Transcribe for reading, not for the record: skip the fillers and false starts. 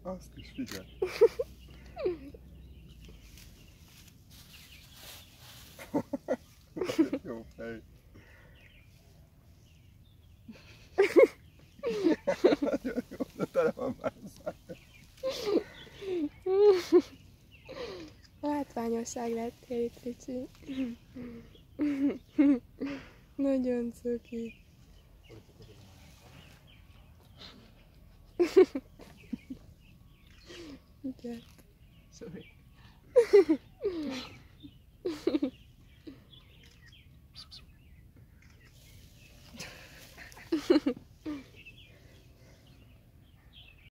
Azt is figyelj. Jó fej. Nagyon jó, de tele van már a szája. Látványosság lettél itt, Ricsi. Nagyon cuki. Igen. Sorry.